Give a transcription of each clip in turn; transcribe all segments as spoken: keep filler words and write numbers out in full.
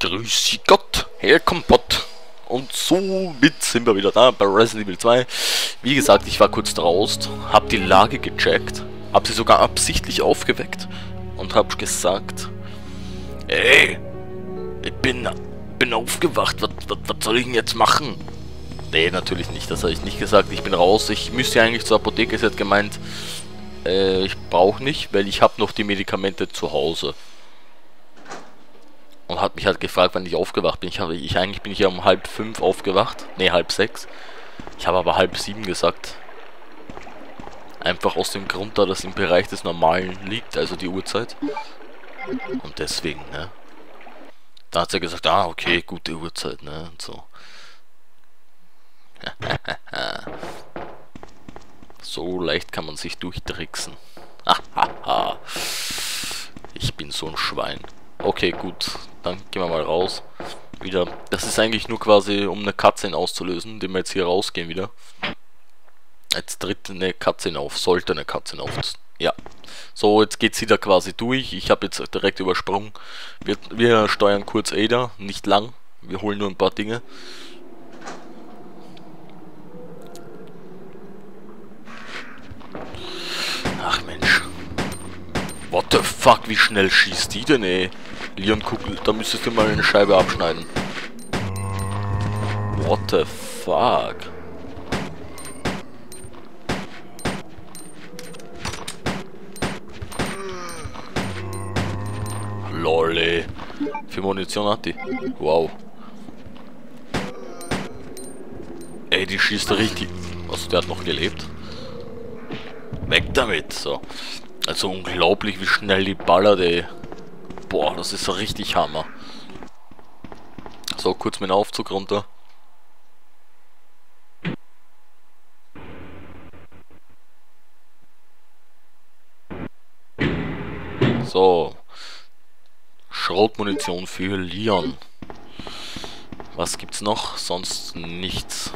Grüß Gott, Herr Kompott. Und somit sind wir wieder da bei Resident Evil zwei. Wie gesagt, ich war kurz draußen, hab die Lage gecheckt, hab sie sogar absichtlich aufgeweckt und hab gesagt: Ey, ich bin, bin aufgewacht, was, was, was soll ich denn jetzt machen? Nee, natürlich nicht, das habe ich nicht gesagt, ich bin raus. Ich müsste eigentlich zur Apotheke, sie hat gemeint, äh, ich brauche nicht, weil ich habe noch die Medikamente zu Hause. Und hat mich halt gefragt, wann ich aufgewacht bin. Ich habe, ich eigentlich bin ich ja um halb fünf aufgewacht. Ne, halb sechs. Ich habe aber halb sieben gesagt. Einfach aus dem Grund, da das im Bereich des Normalen liegt, also die Uhrzeit. Und deswegen, ne. Da hat sie gesagt, ah, okay, gute Uhrzeit, ne, und so. So leicht kann man sich durchtricksen. Ich bin so ein Schwein. Okay, gut. Dann gehen wir mal raus. Wieder. Das ist eigentlich nur quasi, um eine Cutscene auszulösen, indem wir jetzt hier rausgehen wieder. Jetzt tritt eine Cutscene auf. Sollte eine Cutscene auf. Ja. So, jetzt geht sie da quasi durch. Ich habe jetzt direkt übersprungen. Wir, wir steuern kurz Ada. Nicht lang. Wir holen nur ein paar Dinge. Ach Mensch. What the fuck, wie schnell schießt die denn, ey? Leon, guck, da müsstest du mal eine Scheibe abschneiden. What the fuck? Lol, ey. Wie viel Munition hat die? Wow. Ey, die schießt richtig. Was, der hat noch gelebt? Weg damit, so. Also unglaublich, wie schnell die ballert, ey. Boah, das ist richtig Hammer. So, kurz mit dem Aufzug runter. So. Schrotmunition für Leon. Was gibt's noch? Sonst nichts.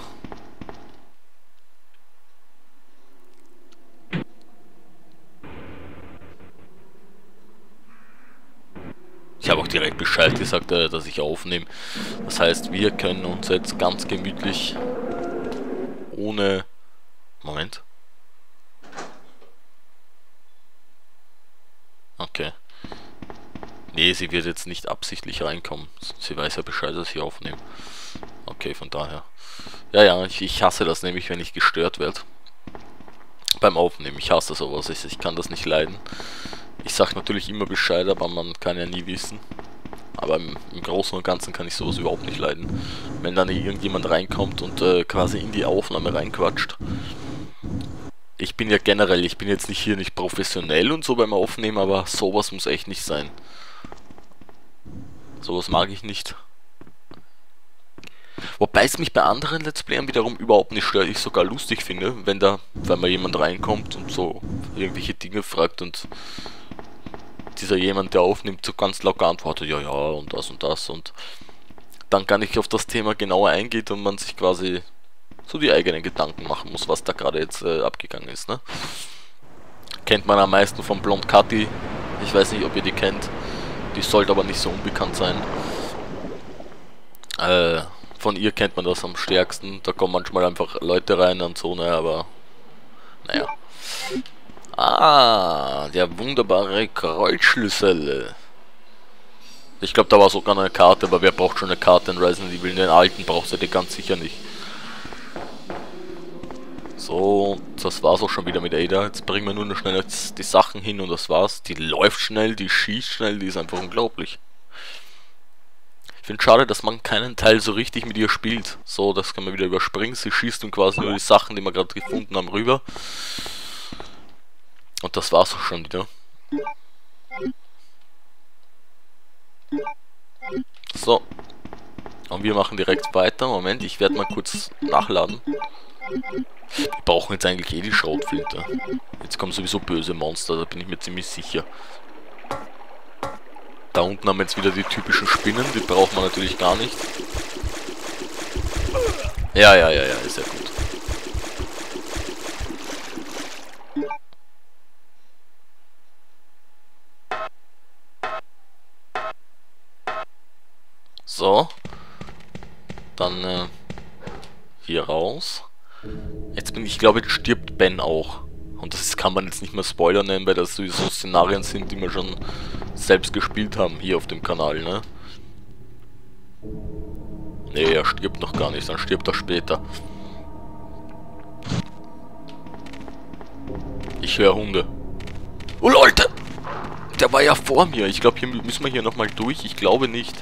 Ich habe auch direkt Bescheid gesagt, äh, dass ich aufnehme. Das heißt, wir können uns jetzt ganz gemütlich ohne... Moment. Okay. Nee, sie wird jetzt nicht absichtlich reinkommen. Sie weiß ja Bescheid, dass ich aufnehme. Okay, von daher. Ja, ja, ich, ich hasse das nämlich, wenn ich gestört werde. Beim Aufnehmen. Ich hasse sowas. Ich, ich kann das nicht leiden. Ich sag natürlich immer Bescheid, aber man kann ja nie wissen. Aber im, im Großen und Ganzen kann ich sowas überhaupt nicht leiden. Wenn dann irgendjemand reinkommt und äh, quasi in die Aufnahme reinquatscht. Ich bin ja generell, ich bin jetzt nicht hier nicht professionell und so beim Aufnehmen, aber sowas muss echt nicht sein. Sowas mag ich nicht. Wobei es mich bei anderen Let's Playern wiederum überhaupt nicht stört. Ich sogar lustig finde, wenn da, wenn mal jemand reinkommt und so irgendwelche Dinge fragt und dieser jemand, der aufnimmt, so ganz locker antwortet, ja, ja, und das und das, und dann gar nicht auf das Thema genauer eingeht und man sich quasi so die eigenen Gedanken machen muss, was da gerade jetzt äh, abgegangen ist, ne? Kennt man am meisten von Blond Kathi. Ich weiß nicht, ob ihr die kennt. Die sollte aber nicht so unbekannt sein. Äh, von ihr kennt man das am stärksten. Da kommen manchmal einfach Leute rein und so, ne, aber naja. Ah, der wunderbare Kreuzschlüssel. Ich glaube, da war sogar eine Karte, aber wer braucht schon eine Karte in Resident Evil? Den alten braucht ihr die ganz sicher nicht. So, das war's auch schon wieder mit Ada. Jetzt bringen wir nur noch schnell die Sachen hin und das war's. Die läuft schnell, die schießt schnell, die ist einfach unglaublich. Ich finde schade, dass man keinen Teil so richtig mit ihr spielt. So, das kann man wieder überspringen. Sie schießt dann quasi nur die Sachen, die wir gerade gefunden haben, rüber. Und das war's auch schon wieder. So. Und wir machen direkt weiter. Moment, ich werde mal kurz nachladen. Wir brauchen jetzt eigentlich eh die Schrotflinte. Jetzt kommen sowieso böse Monster, da bin ich mir ziemlich sicher. Da unten haben wir jetzt wieder die typischen Spinnen, die braucht man natürlich gar nicht. Ja, ja, ja, ja, ist ja gut. So. Dann äh, hier raus. Jetzt bin ich, glaube, jetzt stirbt Ben auch. Und das kann man jetzt nicht mehr Spoiler nennen, weil das sowieso Szenarien sind, die wir schon selbst gespielt haben hier auf dem Kanal, ne? Ne, er stirbt noch gar nicht, dann stirbt er später. Ich höre Hunde. Oh Leute! Der war ja vor mir. Ich glaube, hier müssen wir hier nochmal durch. Ich glaube nicht.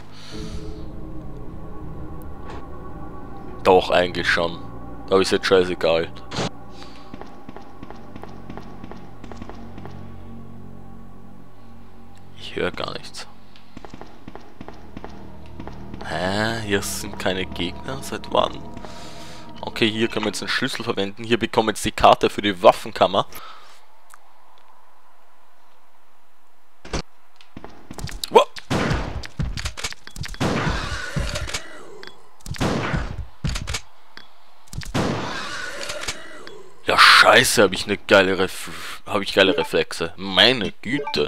Doch, eigentlich schon. Aber ist jetzt scheißegal. Ich höre gar nichts. Hä? Hier sind keine Gegner? Seit wann? Okay, hier können wir jetzt den Schlüssel verwenden. Hier bekommen wir jetzt die Karte für die Waffenkammer. Wow. Ja, scheiße, habe ich eine geile Ref habe ich geile Reflexe. Meine Güte.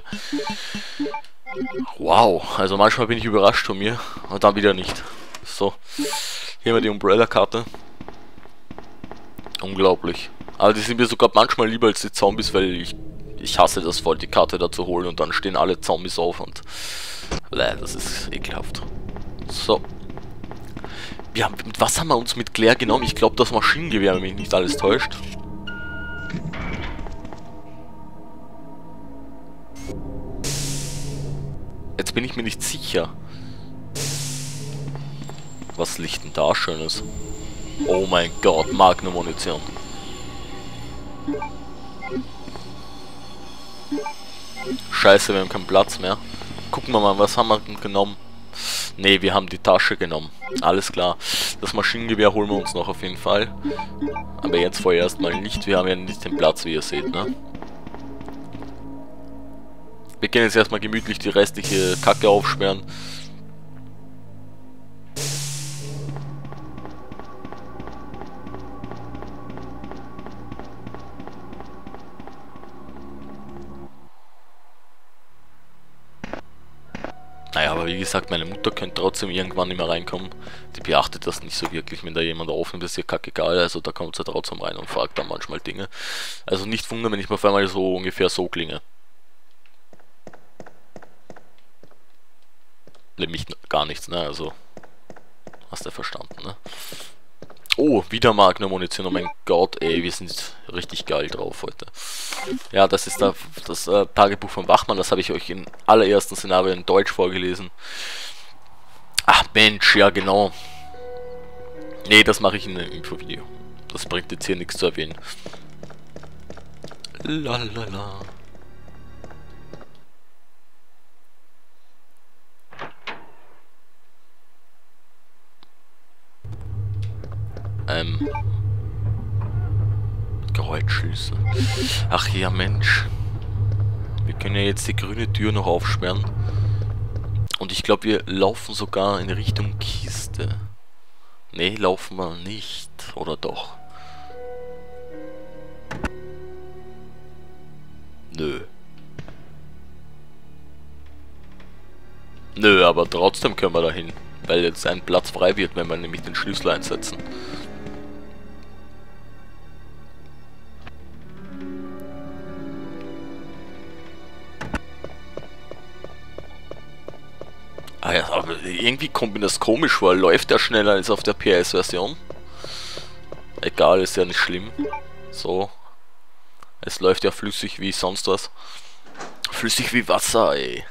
Wow, also manchmal bin ich überrascht von mir und dann wieder nicht. So, hier haben wir die Umbrella-Karte. Unglaublich. Aber die sind mir sogar manchmal lieber als die Zombies, weil ich, ich hasse das voll, die Karte da zu holen und dann stehen alle Zombies auf und... Bäh, das ist ekelhaft. So. Wir haben, mit was haben wir uns mit Claire genommen? Ich glaube das Maschinengewehr, wenn mich nicht alles täuscht. Jetzt bin ich mir nicht sicher. Was liegt denn da Schönes? Oh mein Gott, Magnum-Munition. Scheiße, wir haben keinen Platz mehr. Gucken wir mal, was haben wir genommen? Ne, wir haben die Tasche genommen. Alles klar. Das Maschinengewehr holen wir uns noch auf jeden Fall. Aber jetzt vorerst mal nicht. Wir haben ja nicht den Platz, wie ihr seht, ne? Wir können jetzt erstmal gemütlich die restliche Kacke aufsperren. Naja, aber wie gesagt, meine Mutter könnte trotzdem irgendwann nicht mehr reinkommen. Die beachtet das nicht so wirklich, wenn da jemand aufnimmt, ist ihr kackegal. Also da kommt sie trotzdem rein und fragt dann manchmal Dinge. Also nicht wundern, wenn ich mir auf einmal so ungefähr so klinge. Nämlich gar nichts, ne? Also, hast du verstanden, ne? Oh, wieder Magnum-Munition, oh mein Gott, ey, wir sind richtig geil drauf heute. Ja, das ist da, das äh, Tagebuch von Wachmann, das habe ich euch im allerersten Szenario in Deutsch vorgelesen. Ach Mensch, ja genau. Nee, das mache ich in einem Infovideo. Das bringt jetzt hier nichts zu erwähnen. Lalala. Ähm. Kreuzschlüssel. Ach ja, Mensch. Wir können ja jetzt die grüne Tür noch aufsperren. Und ich glaube, wir laufen sogar in Richtung Kiste. Nee, laufen wir nicht. Oder doch? Nö. Nö, aber trotzdem können wir dahin. Weil jetzt ein Platz frei wird, wenn wir nämlich den Schlüssel einsetzen. Ah ja, aber irgendwie kommt mir das komisch vor. Läuft der schneller als auf der P S-Version? Egal, ist ja nicht schlimm. So. Es läuft ja flüssig wie sonst was. Flüssig wie Wasser, ey.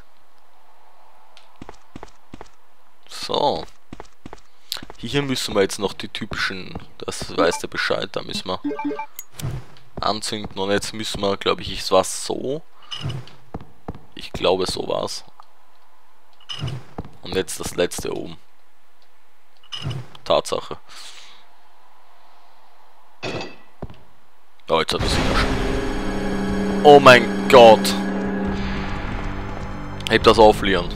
So. Hier müssen wir jetzt noch die typischen, das weiß der Bescheid, da müssen wir anzünden. Und jetzt müssen wir, glaube ich, es war so. Ich glaube, so war's. Und jetzt das letzte oben. Tatsache. Oh, jetzt hat er sich schon. Oh mein Gott. Heb das auf, Leon.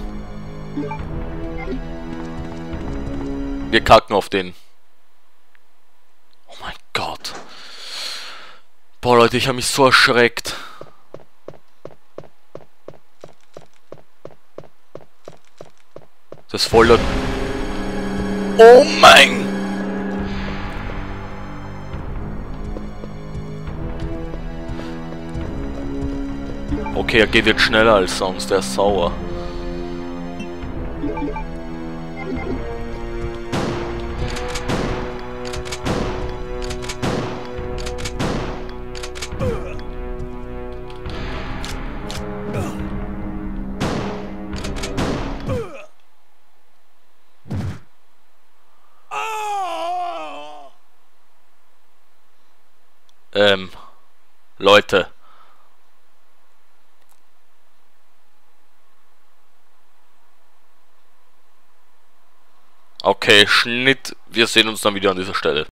Wir kacken auf den. Oh mein Gott. Boah, Leute, ich habe mich so erschreckt. Das ist voller... Oh mein! Okay, er geht jetzt schneller als sonst, er ist sauer. Ähm, Leute. Okay, Schnitt. Wir sehen uns dann wieder an dieser Stelle.